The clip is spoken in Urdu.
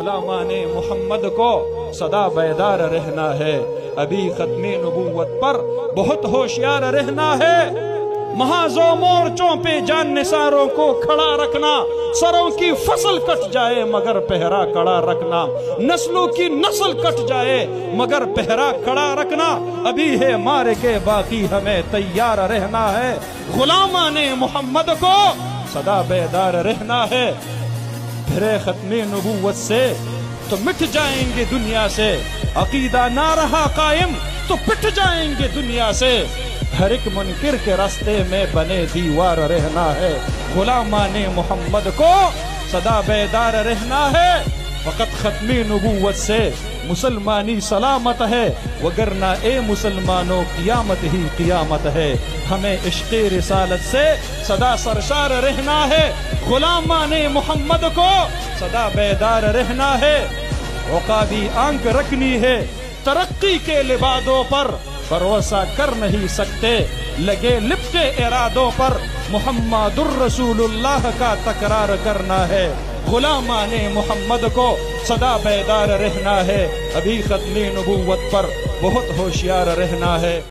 غلامان محمد کو سدا بیدار رہنا ہے، ابھی ختم نبوت پر بہت ہوشیار رہنا ہے۔ محاذ و مورچوں پہ جان نثاروں کو کھڑا رکھنا، سروں کی فصل کٹ جائے مگر پہرا کڑا رکھنا، نسلوں کی نسل کٹ جائے مگر پہرا کڑا رکھنا، ابھی ہے مارے کے باقی ہمیں تیار رہنا ہے۔ غلامان محمد کو سدا بیدار رہنا ہے، پھرے ختم نبوت سے تو مٹ جائیں گے دنیا سے، عقیدہ نہ رہا قائم تو پٹ جائیں گے دنیا سے، ہر ایک منکر کے راستے میں بنے دیوار رہنا ہے۔ غلامان محمد کو سدا بیدار رہنا ہے، فقط ختم نبوت سے مسلمانی سلامت ہے، وگرنہ اے مسلمانوں قیامت ہی قیامت ہے۔ ہمیں عشق رسالت سے سدا سرشار رہنا ہے، غلامان محمد کو سدا بیدار رہنا ہے۔ عقابی آنکھ رکھنی ہے ترقی کے لبادوں پر، بھروسہ کر نہیں سکتے لگے لپٹے ارادوں پر، محمد الرسول اللہ کا تکرار کرنا ہے۔ غلامان محمد کو سدا بیدار رہنا ہے، ابھی ختم نبوت پر بہت ہوشیار رہنا ہے۔